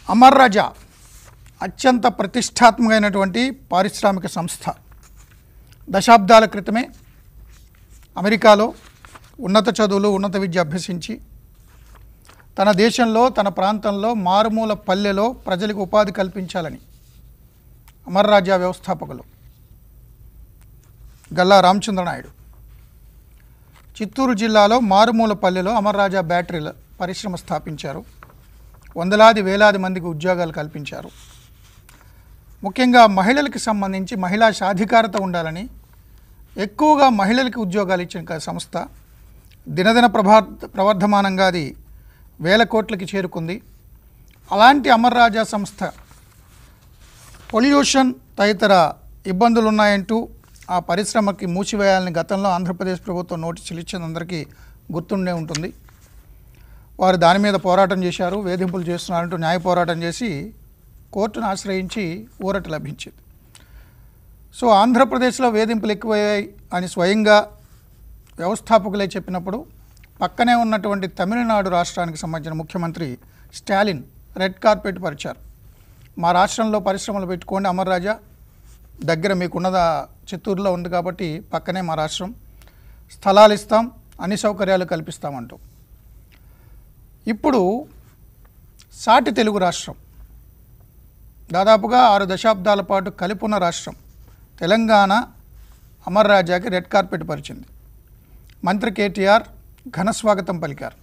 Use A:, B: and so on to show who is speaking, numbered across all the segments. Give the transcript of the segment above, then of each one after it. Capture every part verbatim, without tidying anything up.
A: అమర్ రాజా అత్యంత ప్రతిష్టాత్మకమైనటువంటి పారిశ్రామిక సంస్థ. దశాబ్దాల క్రితమే అమెరికాలో ఉన్నత చదువులు ఉన్నత విద్య అభ్యసించి తన దేశంలో తన ప్రాంతంలో మారుమూల పల్లెలో ప్రజలకు ఉపాధి కల్పించాలని అమర్ రాజా వ్యవస్థాపకులు గల్లా రామచంద్ర నాయుడు చిత్తూరు జిల్లాలో మారుమూల పల్లెలో అమర్ రాజా బ్యాటరీల పరిశ్రమ స్థాపించారు. వందలాది వేలాది మందికి ఉద్యోగాలు కల్పించారు. ముఖ్యంగా మహిళలకు సంబంధించి మహిళా సాధికారత ఉండాలని ఎక్కువగా మహిళలకు ఉద్యోగాలు ఇచ్చిన సంస్థ. దినదిన ప్రభా ప్రవర్ధమానంగా అది వేల కోట్లకి చేరుకుంది. అలాంటి అమర్ రాజా సంస్థ పొల్యూషన్ తదితర ఇబ్బందులు ఉన్నాయంటూ ఆ పరిశ్రమకి మూసివేయాలని గతంలో ఆంధ్రప్రదేశ్ ప్రభుత్వం నోటీసులు ఇచ్చింది, అందరికీ గుర్తుండే ఉంటుంది. వారు దాని మీద పోరాటం చేశారు. వేధింపులు చేస్తున్నారంటూ న్యాయ పోరాటం చేసి కోర్టును ఆశ్రయించి ఊరట లభించింది. సో ఆంధ్రప్రదేశ్లో వేధింపులు ఎక్కువయ్యాయి అని స్వయంగా వ్యవస్థాపకులే చెప్పినప్పుడు పక్కనే ఉన్నటువంటి తమిళనాడు రాష్ట్రానికి సంబంధించిన ముఖ్యమంత్రి స్టాలిన్ రెడ్ కార్పెట్ పరిచారు. మా రాష్ట్రంలో పరిశ్రమలు పెట్టుకోండి, అమర్ రాజా దగ్గర మీకున్నదా చిత్తూరులో ఉంది కాబట్టి పక్కనే మా రాష్ట్రం, స్థలాలు ఇస్తాం, అన్ని సౌకర్యాలు కల్పిస్తామంటూ. ఇప్పుడు సాటి తెలుగు రాష్ట్రం, దాదాపుగా ఆరు దశాబ్దాల పాటు కలిపున్న రాష్ట్రం తెలంగాణ అమర్ రాజాకి రెడ్ కార్పెట్ పరిచింది. మంత్రి కేటీఆర్ ఘన స్వాగతం పలికారు.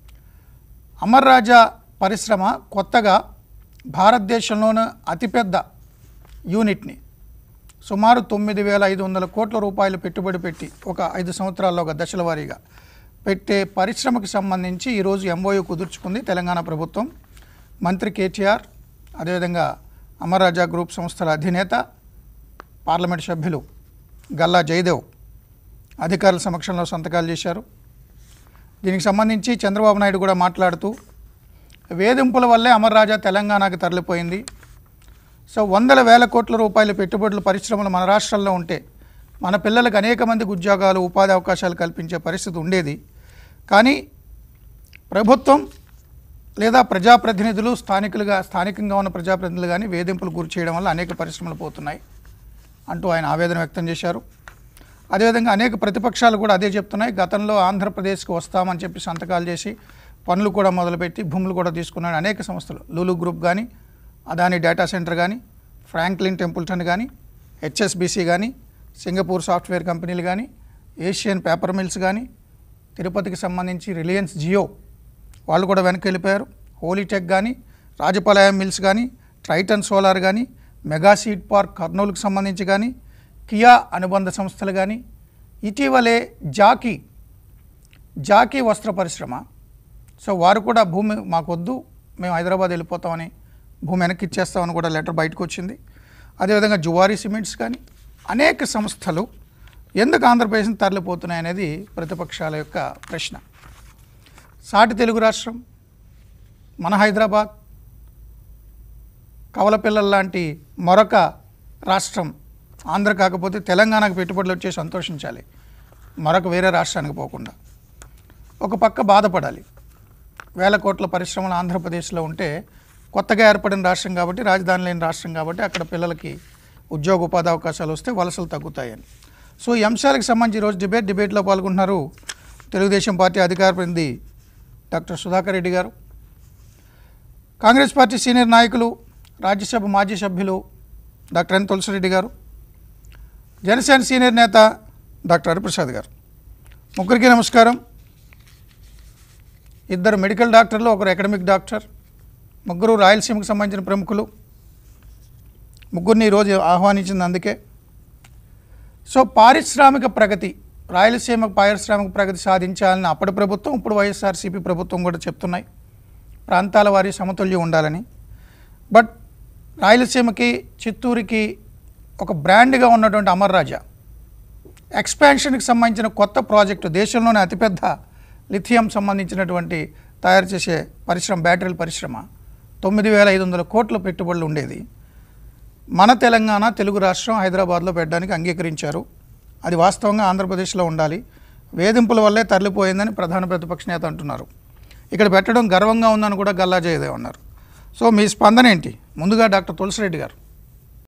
A: అమర్ రాజా పరిశ్రమ కొత్తగా భారతదేశంలోని అతిపెద్ద యూనిట్ని సుమారు తొమ్మిది వేల ఐదు వందల కోట్ల రూపాయలు పెట్టుబడి పెట్టి ఒక ఐదు సంవత్సరాల్లో ఒక దశల వారీగా పెట్టే పరిశ్రమకు సంబంధించి ఈరోజు ఎంఓయూ కుదుర్చుకుంది తెలంగాణ ప్రభుత్వం. మంత్రి కేటీఆర్, అదేవిధంగా అమర్ రాజా గ్రూప్ సంస్థల అధినేత పార్లమెంట్ సభ్యులు గల్లా జయదేవ్ అధికారుల సమక్షంలో సంతకాలు చేశారు. దీనికి సంబంధించి చంద్రబాబు నాయుడు కూడా మాట్లాడుతూ వేధింపుల వల్లే అమర్ రాజా తెలంగాణకు తరలిపోయింది. సో వందల వేల కోట్ల రూపాయల పెట్టుబడులు పరిశ్రమలు మన రాష్ట్రాల్లో ఉంటే మన పిల్లలకు అనేక మందికి ఉద్యోగాలు ఉపాధి అవకాశాలు కల్పించే పరిస్థితి ఉండేది. కానీ ప్రభుత్వం లేదా ప్రజాప్రతినిధులు స్థానికులుగా స్థానికంగా ఉన్న ప్రజాప్రతినిధులు కానీ వేధింపులు గురి చేయడం వల్ల అనేక పరిశ్రమలు పోతున్నాయి అంటూ ఆయన ఆవేదన వ్యక్తం చేశారు. అదేవిధంగా అనేక ప్రతిపక్షాలు కూడా అదే చెప్తున్నాయి. గతంలో ఆంధ్రప్రదేశ్కి వస్తామని చెప్పి సంతకాలు చేసి పనులు కూడా మొదలుపెట్టి భూములు కూడా తీసుకున్నాడు అనేక సంస్థలు. లూలు గ్రూప్ కానీ, అదాని డేటా సెంటర్ కానీ, ఫ్రాంక్లిన్ టెంపుల్టన్ కానీ, హెచ్ఎస్బిసి కానీ, సింగపూర్ సాఫ్ట్వేర్ కంపెనీలు కానీ, ఏషియన్ పేపర్ మిల్స్ కానీ, తిరుపతికి సంబంధించి రిలయన్స్ జియో వాళ్ళు కూడా వెనక్కి వెళ్ళిపోయారు. హోలీటెక్ కానీ, రాజపాలయం మిల్స్ కానీ, ట్రైటన్ సోలార్ కానీ, మెగా సీడ్ పార్క్ కర్నూలుకు సంబంధించి కానీ, కియా అనుబంధ సంస్థలు కానీ, ఇటీవలే జాకీ జాకీ వస్త్ర పరిశ్రమ, సో వారు కూడా భూమి మాకొద్దు, మేము హైదరాబాద్ వెళ్ళిపోతామని భూమి వెనక్కి ఇచ్చేస్తామని కూడా లెటర్ బయటకు వచ్చింది. అదేవిధంగా జువారీ సిమెంట్స్ కానీ అనేక సంస్థలు ఎందుకు ఆంధ్రప్రదేశ్ని తరలిపోతున్నాయి అనేది ప్రతిపక్షాల యొక్క ప్రశ్న. సాటి తెలుగు రాష్ట్రం మన హైదరాబాద్, కవలపిల్లల లాంటి మరొక రాష్ట్రం ఆంధ్ర కాకపోతే తెలంగాణకు పెట్టుబడులు వచ్చే సంతోషించాలి, మరొక వేరే రాష్ట్రానికి పోకుండా. ఒక పక్క బాధపడాలి, వేల కోట్ల పరిశ్రమలు ఆంధ్రప్రదేశ్లో ఉంటే కొత్తగా ఏర్పడిన రాష్ట్రం కాబట్టి, రాజధాని లేని రాష్ట్రం కాబట్టి అక్కడ పిల్లలకి ఉద్యోగ ఉపాధి అవకాశాలు వస్తే వలసలు తగ్గుతాయని. సో ఈ అంశాలకు సంబంధించి ఈరోజు డిబేట్ డిబేట్లో పాల్గొంటున్నారు తెలుగుదేశం పార్టీ అధికార ప్రతినిధి డాక్టర్ సుధాకర్ రెడ్డి గారు, కాంగ్రెస్ పార్టీ సీనియర్ నాయకులు రాజ్యసభ మాజీ సభ్యులు డాక్టర్ ఎన్ తులసిరెడ్డి గారు, జనసేన సీనియర్ నేత డాక్టర్ హరిప్రసాద్ గారు. ముగ్గురికి నమస్కారం. ఇద్దరు మెడికల్ డాక్టర్లు, ఒకరు అకాడమిక్ డాక్టర్, ముగ్గురు రాయలసీమకు సంబంధించిన ప్రముఖులు. ముగ్గురిని ఈరోజు ఆహ్వానించింది అందుకే. సో పారిశ్రామిక ప్రగతి, రాయలసీమ పారిశ్రామిక ప్రగతి సాధించాలని అప్పటి ప్రభుత్వం, ఇప్పుడు వైఎస్ఆర్సీపీ ప్రభుత్వం కూడా చెప్తున్నాయి, ప్రాంతాల వారి సమతుల్యం ఉండాలని. బట్ రాయలసీమకి చిత్తూరుకి ఒక బ్రాండ్గా ఉన్నటువంటి అమర్ రాజా ఎక్స్పాన్షన్కి సంబంధించిన కొత్త ప్రాజెక్టు, దేశంలోనే అతిపెద్ద లిథియం సంబంధించినటువంటి తయారు చేసే పరిశ్రమ, బ్యాటరీల పరిశ్రమ, తొమ్మిది వేల ఐదు వందల కోట్ల పెట్టుబడులు ఉండేది. మన తెలంగాణ తెలుగు రాష్ట్రం హైదరాబాద్లో పెట్టడానికి అంగీకరించారు. అది వాస్తవంగా ఆంధ్రప్రదేశ్లో ఉండాలి. వేధింపుల వల్లే తరలిపోయిందని ప్రధాన ప్రతిపక్ష నేత అంటున్నారు. ఇక్కడ పెట్టడం గర్వంగా ఉందని కూడా గల్లా జయదేవ్ అన్నారు. సో మీ స్పందన ఏంటి? ముందుగా డాక్టర్ తులసిరెడ్డి గారు.